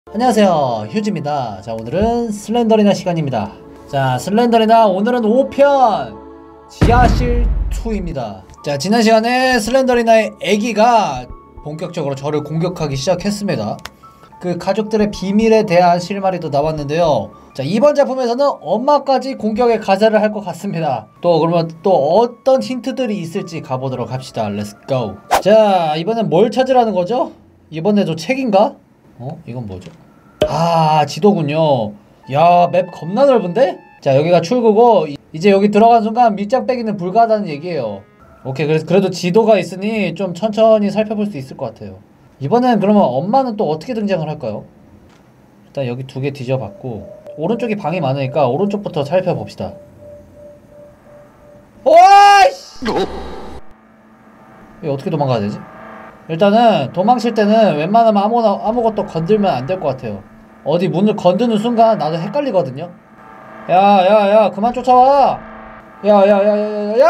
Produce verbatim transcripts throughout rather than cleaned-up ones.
안녕하세요, 휴지입니다. 자, 오늘은 슬렌더리나 시간입니다. 자, 슬렌더리나 오늘은 오 편 지하실 이입니다. 자, 지난 시간에 슬렌더리나의 애기가 본격적으로 저를 공격하기 시작했습니다. 그 가족들의 비밀에 대한 실마리도 나왔는데요. 자, 이번 작품에서는 엄마까지 공격의 가세를 할 것 같습니다. 또 그러면 또 어떤 힌트들이 있을지 가보도록 합시다. 렛츠고. 자, 이번엔 뭘 찾으라는 거죠? 이번에도 책인가? 어? 이건 뭐죠? 아, 지도군요. 야, 맵 겁나 넓은데? 자, 여기가 출구고 이제 여기 들어간 순간 밑장 빼기는 불가하다는 얘기예요. 오케이, 그래서 그래도 지도가 있으니 좀 천천히 살펴볼 수 있을 것 같아요. 이번엔 그러면 엄마는 또 어떻게 등장을 할까요? 일단 여기 두 개 뒤져봤고 오른쪽이 방이 많으니까 오른쪽부터 살펴봅시다. 와이씨! 이거 어떻게 도망가야 되지? 일단은 도망칠 때는 웬만하면 아무거나 아무것도 건들면 안 될 것 같아요. 어디 문을 건드는 순간 나도 헷갈리거든요. 야야야 그만 쫓아와. 야야야야야야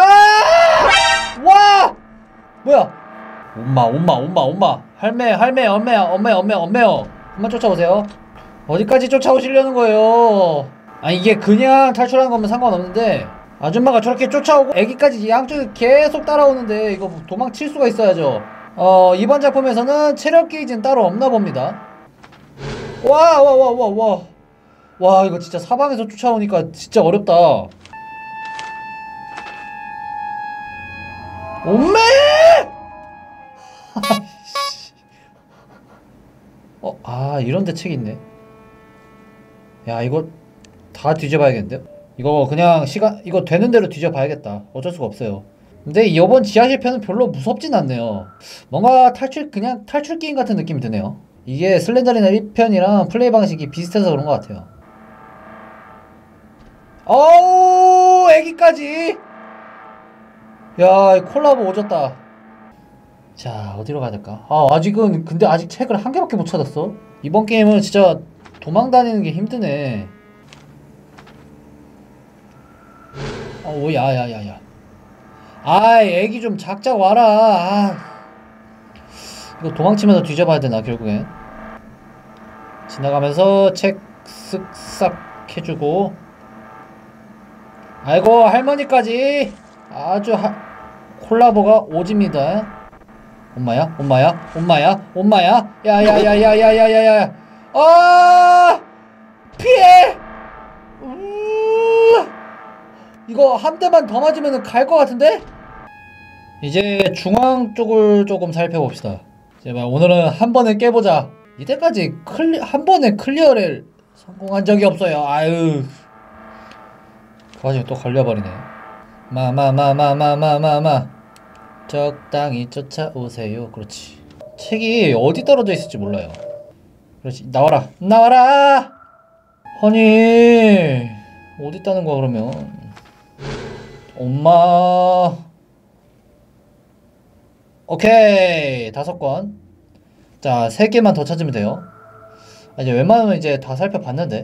와 뭐야? 엄마 엄마 엄마 엄마 할매 할매 엄매 엄매 엄매 엄매요. 그만 쫓아오세요. 어디까지 쫓아오시려는 거예요? 아니 이게 그냥 탈출하는 거면 상관없는데 아줌마가 저렇게 쫓아오고 애기까지 양쪽에 계속 따라오는데 이거 도망칠 수가 있어야죠. 어, 이번 작품에서는 체력 게이지는 따로 없나 봅니다. 와, 와, 와, 와, 와. 와, 이거 진짜 사방에서 쫓아오니까 진짜 어렵다. 엄매! 어, 아, 이런데 책이 있네. 야, 이거 다 뒤져봐야겠는데요? 이거 그냥 시간, 이거 되는 대로 뒤져봐야겠다. 어쩔 수가 없어요. 근데 이번 지하실 편은 별로 무섭진 않네요. 뭔가 탈출 그냥 탈출 게임 같은 느낌이 드네요. 이게 슬렌더리나 일 편이랑 플레이 방식이 비슷해서 그런 것 같아요. 어우 애기까지. 야 콜라보 오졌다. 자 어디로 가야 될까? 아 아직은 근데 아직 책을 한 개밖에 못 찾았어. 이번 게임은 진짜 도망 다니는 게 힘드네. 어우 야야야야 아이 애기 좀 작작 와라. 아. 이거 도망치면서 뒤져봐야 되나 결국엔. 지나가면서 책 쓱싹 해주고 아이고 할머니까지 아주 하... 콜라보가 오집니다. 엄마야 엄마야 엄마야 엄마야 야야야야야야야야 아 피해. 우... 이거 한 대만 더 맞으면 갈 것 같은데? 이제 중앙 쪽을 조금 살펴봅시다. 제발 오늘은 한 번에 깨보자. 이때까지 클리, 한 번에 클리어를 성공한 적이 없어요. 아유 그 와중에 또 걸려버리네. 마마마마마마마마 적당히 쫓아오세요. 그렇지. 책이 어디 떨어져 있을지 몰라요. 그렇지 나와라 나와라. 아니 어디 있다는 거야 그러면. 엄마 오케이 다섯 권. 자 세 개만 더 찾으면 돼요. 아, 이제 웬만하면 이제 다 살펴봤는데.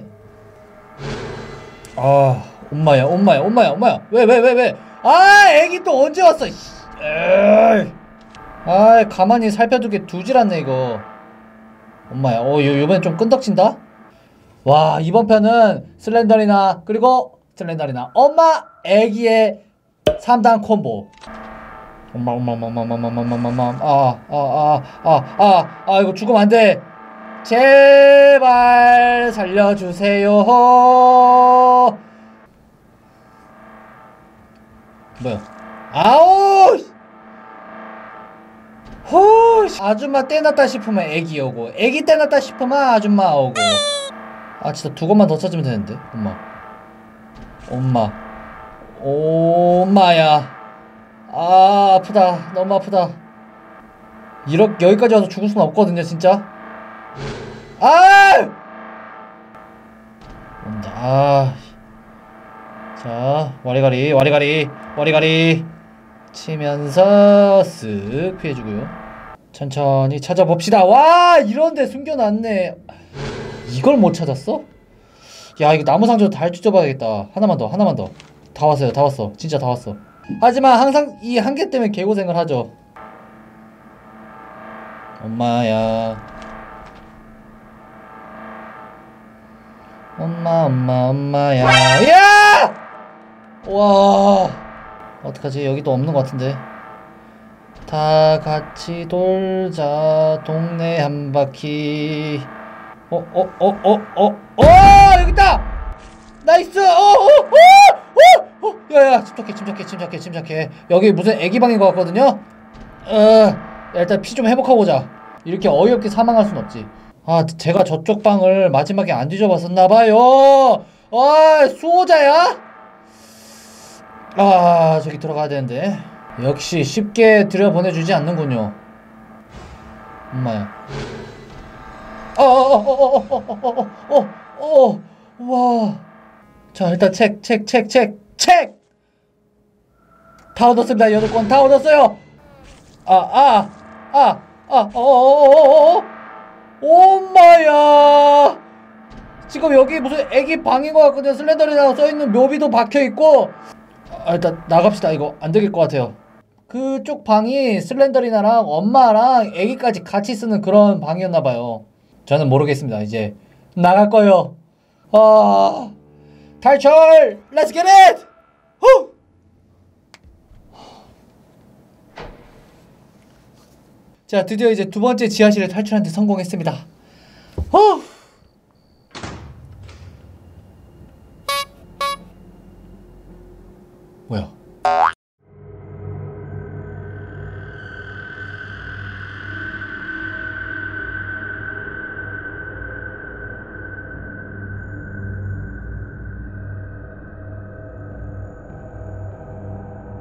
아 엄마야 엄마야 엄마야 엄마야 왜 왜 왜 왜 아 애기 또 언제 왔어. 에이. 아 가만히 살펴두게 두질 않네 이거. 엄마야 어 요, 요번엔 좀 끈덕진다. 와 이번 편은 슬렌더리나 그리고 슬렌더리나 엄마 애기의 삼 단 콤보. 엄마 엄마 엄마 엄마 엄마 엄마 엄마 엄마 아 아 아 아 아 이거 죽으면 안 돼. 제발 살려주세요. 뭐야? 아우 호 아줌마 떼놨다 싶으면 애기 오고 애기 떼놨다 싶으면 아줌마 오고. 아 진짜 두 것만 더 찾으면 되는데. 엄마 엄마 엄마야 아 아프다 너무 아프다. 이렇게 여기까지 와서 죽을 수는 없거든요 진짜. 아 온다. 아. 자 와리가리 와리가리 와리가리 치면서 쓱 피해주고요. 천천히 찾아봅시다. 와 이런데 숨겨놨네. 이걸 못 찾았어? 야 이거 나무 상자도 다 뒤져봐야겠다. 하나만 더 하나만 더. 다 왔어요 다 왔어 진짜 다 왔어. 하지만 항상 이 한 개 때문에 개고생을 하죠. 엄마야 엄마 엄마 엄마야. 야! 와, 어떡하지? 여기도 없는 것 같은데. 다 같이 돌자 동네 한 바퀴. 어 어 어 어 어 어 여기 있다. 나이스. 어어어어 야야, 침착해 침착해 침착해 침착해. 여기 무슨 애기 방인 것 같거든요. 어, 일단 피 좀 회복하고 오자. 이렇게 어이없게 사망할 순 없지. 아, 제가 저쪽 방을 마지막에 안 뒤져봤었나봐요. 아, 수호자야? 아, 저기 들어가야 되는데. 역시 쉽게 들여보내주지 않는군요. 엄마야. 어어어어어어어어어어 와. 자, 일단 책, 책, 책, 책, 책! 다 얻었습니다. 여덟 권 다 얻었어요. 아, 아, 아, 아, 어어어어어 엄마야. 지금 여기 무슨 애기 방인 것 같거든요. 슬렌더리라고 써있는 묘비도 박혀있고. 아, 일단 나갑시다. 이거 안 되길 것 같아요. 그쪽 방이 슬렌더리나랑 엄마랑 애기까지 같이 쓰는 그런 방이었나봐요. 저는 모르겠습니다. 이제 나갈 거예요. 아, 탈출! Let's get it! 후! 자, 드디어 이제 두 번째 지하실을 탈출하는데 성공했습니다. 후!